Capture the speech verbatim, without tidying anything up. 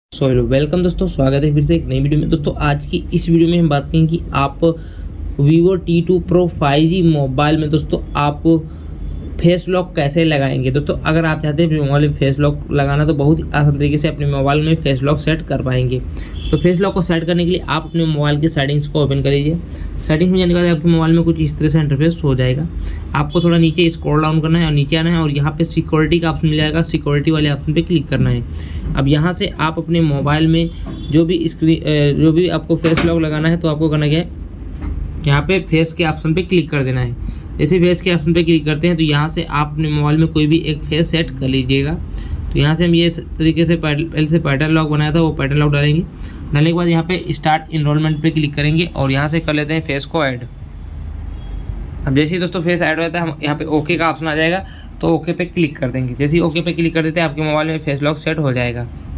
So hello welcome दोस्तों, स्वागत है फिर से एक नई वीडियो में। दोस्तों आज की इस वीडियो में हम बात करेंगे कि आप Vivo T two Pro five G mobile में दोस्तों आप फेस लॉक कैसे लगाएंगे। दोस्तों अगर आप चाहते हैं अपने मोबाइल में फेस लॉक लगाना तो बहुत ही आसान तरीके से अपने मोबाइल में फेस लॉक सेट कर पाएंगे। तो फेस लॉक को सेट करने के लिए आप अपने मोबाइल की सेटिंग्स को ओपन कर लीजिए। सेटिंग्स में जाने के बाद आपके मोबाइल में कुछ इस तरह से इंटरफेस हो जाएगा। आपको थोड़ा नीचे स्क्रॉल डाउन करना है और नीचे आना है और यहाँ पे सिक्योरिटी का ऑप्शन मिल जाएगा। सिक्योरिटी वाले ऑप्शन पे क्लिक करना है। अब यहाँ से आप अपने मोबाइल में जो भी स्क्रीन जो भी आपको फेस लॉक लगाना है तो आपको करना क्या है, यहाँ पे फेस के ऑप्शन पे क्लिक कर देना है। जैसे फेस के ऑप्शन पे क्लिक करते हैं तो यहाँ से आप अपने मोबाइल में कोई भी एक फेस सेट कर लीजिएगा। तो यहाँ से हम ये तरीके से पहले से पैटर्न लॉक बनाया था वो पैटर्न लॉक डालेंगे। डालने के बाद यहाँ पे स्टार्ट इनरोलमेंट पे क्लिक करेंगे और यहाँ से कर लेते हैं फेस को ऐड। अब जैसे ही दोस्तों फेस ऐड होता है हम यहाँ पे ओके का ऑप्शन आ जाएगा तो ओके पे क्लिक कर देंगे। जैसे ही ओके पे क्लिक कर देते हैं आपके मोबाइल में फेस लॉक सेट हो जाएगा।